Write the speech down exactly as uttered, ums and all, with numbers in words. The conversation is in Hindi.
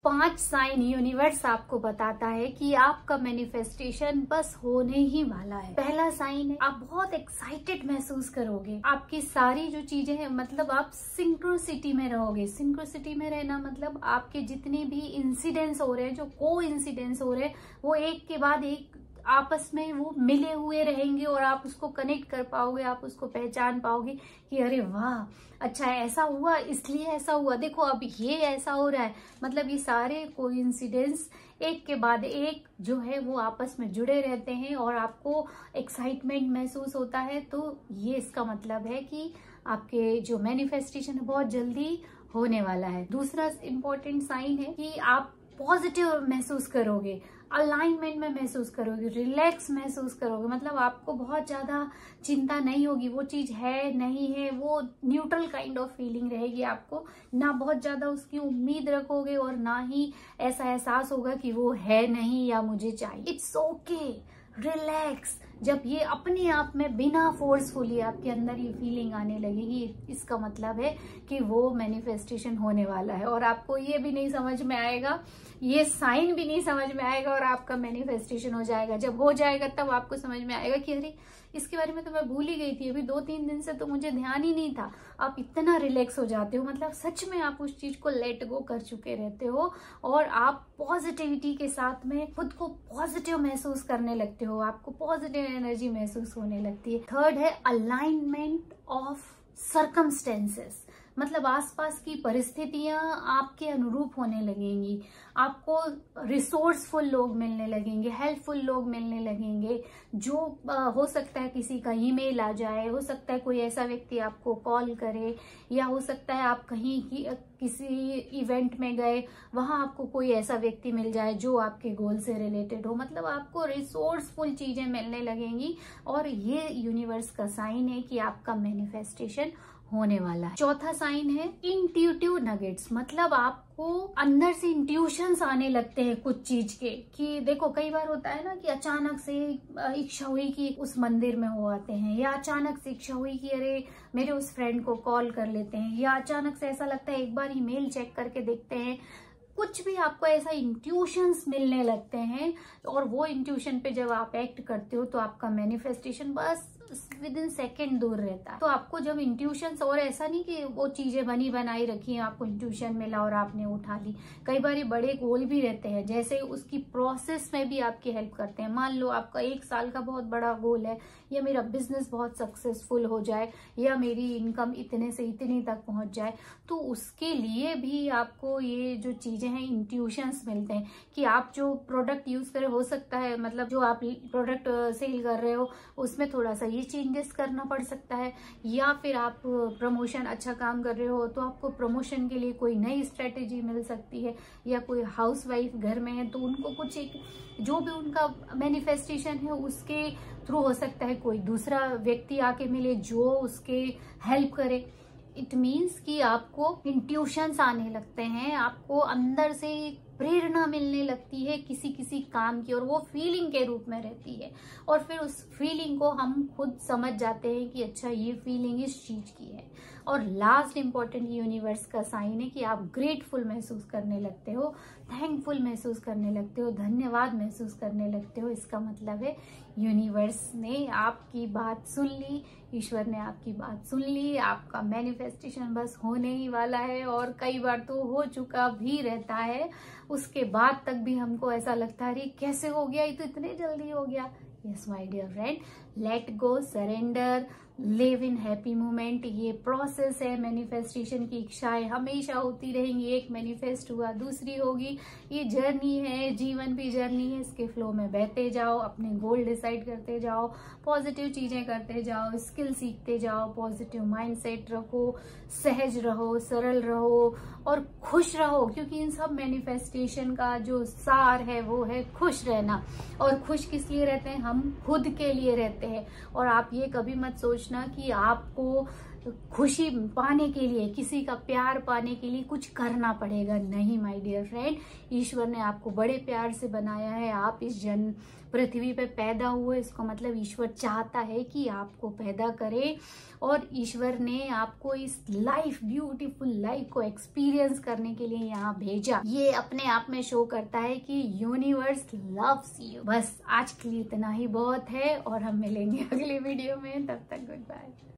पांच साइन यूनिवर्स आपको बताता है कि आपका मैनिफेस्टेशन बस होने ही वाला है। पहला साइन है, आप बहुत एक्साइटेड महसूस करोगे। आपकी सारी जो चीजें हैं, मतलब आप सिंक्रोसिटी में रहोगे। सिंक्रोसिटी में रहना मतलब आपके जितने भी इंसिडेंट्स हो रहे हैं, जो को इंसिडेंट्स हो रहे हैं, वो एक के बाद एक आपस में वो मिले हुए रहेंगे और आप उसको कनेक्ट कर पाओगे, आप उसको पहचान पाओगे कि अरे वाह, अच्छा ऐसा हुआ, इसलिए ऐसा हुआ, देखो अब ये ऐसा हो रहा है। मतलब ये सारे कोइंसिडेंस एक के बाद एक जो है वो आपस में जुड़े रहते हैं और आपको एक्साइटमेंट महसूस होता है। तो ये इसका मतलब है कि आपके जो मैनिफेस्टेशन है बहुत जल्दी होने वाला है। दूसरा इम्पोर्टेंट साइन है कि आप पॉजिटिव महसूस करोगे, अलाइनमेंट में महसूस करोगे, रिलैक्स महसूस करोगे। मतलब आपको बहुत ज्यादा चिंता नहीं होगी, वो चीज है नहीं है, वो न्यूट्रल काइंड ऑफ फीलिंग रहेगी। आपको ना बहुत ज्यादा उसकी उम्मीद रखोगे और ना ही ऐसा एहसास होगा कि वो है नहीं या मुझे चाहिए। It's okay, relax. जब ये अपने आप में बिना फोर्सफुली आपके अंदर ये फीलिंग आने लगेगी, इसका मतलब है कि वो मैनिफेस्टेशन होने वाला है। और आपको ये भी नहीं समझ में आएगा, ये साइन भी नहीं समझ में आएगा और आपका मैनिफेस्टेशन हो जाएगा। जब हो जाएगा तब आपको समझ में आएगा कि अरे इसके बारे में तो मैं भूल ही गई थी, अभी दो तीन दिन से तो मुझे ध्यान ही नहीं था। आप इतना रिलैक्स हो जाते हो, मतलब सच में आप उस चीज को लेट गो कर चुके रहते हो और आप पॉजिटिविटी के साथ में खुद को पॉजिटिव महसूस करने लगते हो, आपको पॉजिटिव एनर्जी महसूस होने लगती है। थर्ड है अलाइनमेंट ऑफ सर्कमस्टेंसेस, मतलब आसपास की परिस्थितियां आपके अनुरूप होने लगेंगी, आपको रिसोर्सफुल लोग मिलने लगेंगे, हेल्पफुल लोग मिलने लगेंगे। जो आ, हो सकता है किसी का ईमेल आ जाए, हो सकता है कोई ऐसा व्यक्ति आपको कॉल करे, या हो सकता है आप कहीं की, किसी इवेंट में गए, वहां आपको कोई ऐसा व्यक्ति मिल जाए जो आपके गोल से रिलेटेड हो। मतलब आपको रिसोर्सफुल चीजें मिलने लगेंगी और ये यूनिवर्स का साइन है कि आपका मैनिफेस्टेशन होने वाला है। चौथा साइन है इंट्यूटिव नगेट्स, मतलब आपको अंदर से इंट्यूशंस आने लगते हैं कुछ चीज के। कि देखो कई बार होता है ना कि अचानक से इच्छा हुई कि उस मंदिर में हो आते हैं, या अचानक से इच्छा हुई कि अरे मेरे उस फ्रेंड को कॉल कर लेते हैं, या अचानक से ऐसा लगता है एक बार ईमेल चेक करके देखते हैं। कुछ भी आपको ऐसा इंट्यूशंस मिलने लगते हैं और वो इंट्यूशन पे जब आप एक्ट करते हो तो आपका मैनिफेस्टेशन बस विद इन सेकेंड दूर रहता है। तो आपको जब इंट्यूशंस, और ऐसा नहीं कि वो चीजें बनी बनाई रखी हैं, आपको इंट्यूशन मिला और आपने उठा ली। कई बार ये बड़े गोल भी रहते हैं, जैसे उसकी प्रोसेस में भी आपकी हेल्प करते हैं। मान लो आपका एक साल का बहुत बड़ा गोल है, या मेरा बिजनेस बहुत सक्सेसफुल हो जाए, या मेरी इनकम इतने से इतनी तक पहुंच जाए, तो उसके लिए भी आपको ये जो चीजें हैं इंट्यूशंस मिलते हैं। कि आप जो प्रोडक्ट यूज करें, हो सकता है मतलब जो आप प्रोडक्ट सेल कर रहे हो उसमें थोड़ा सा ये चेंजेस करना पड़ सकता है, या फिर आप प्रमोशन अच्छा काम कर रहे हो तो आपको प्रमोशन के लिए कोई नई स्ट्रेटेजी मिल सकती है, या कोई हाउसवाइफ घर में है तो उनको कुछ एक जो भी उनका मैनिफेस्टेशन है उसके थ्रू हो सकता है कोई दूसरा व्यक्ति आके मिले जो उसके हेल्प करे। इट मीन्स कि आपको इंट्यूशंस आने लगते हैं, आपको अंदर से प्रेरणा मिलने लगती है किसी किसी काम की, और वो फीलिंग के रूप में रहती है। और फिर उस फीलिंग को हम खुद समझ जाते हैं कि अच्छा ये फीलिंग इस चीज की है। और लास्ट इंपॉर्टेंट यूनिवर्स का साइन है कि आप ग्रेटफुल महसूस करने लगते हो, थैंकफुल महसूस करने लगते हो, धन्यवाद महसूस करने लगते हो। इसका मतलब है यूनिवर्स ने आपकी बात सुन ली, ईश्वर ने आपकी बात सुन ली, आपका मैनिफेस्टेशन बस होने ही वाला है। और कई बार तो हो चुका भी रहता है, उसके बाद तक भी हमको ऐसा लगता है अरे कैसे हो गया, ये तो इतने जल्दी हो गया। Yes my dear friend, let go, surrender, live in happy moment. ये प्रोसेस है, मैनिफेस्टेशन की इच्छाएं हमेशा होती रहेंगी, एक मैनिफेस्ट हुआ दूसरी होगी। ये जर्नी है, जीवन भी जर्नी है, इसके फ्लो में बहते जाओ, अपने गोल डिसाइड करते जाओ, पॉजिटिव चीजें करते जाओ, स्किल सीखते जाओ, पॉजिटिव माइंडसेट रखो, सहज रहो, सरल रहो और खुश रहो। क्योंकि इन सब मैनिफेस्टेशन का जो सार है वो है खुश रहना। और खुश किस लिए रहते हैं? हम खुद के लिए रहते हैं। और आप ये कभी मत सोचना कि आपको खुशी पाने के लिए, किसी का प्यार पाने के लिए कुछ करना पड़ेगा। नहीं माय डियर फ्रेंड, ईश्वर ने आपको बड़े प्यार से बनाया है। आप इस जन्म पृथ्वी पे पैदा हुए, इसको मतलब ईश्वर चाहता है कि आपको पैदा करे, और ईश्वर ने आपको इस लाइफ, ब्यूटीफुल लाइफ को एक्सपीरियंस करने के लिए यहाँ भेजा। ये अपने आप में शो करता है कि यूनिवर्स लव्स यू। बस आज के लिए इतना ही बहुत है, और हम मिलेंगे अगले वीडियो में। तब तक गुड बाय।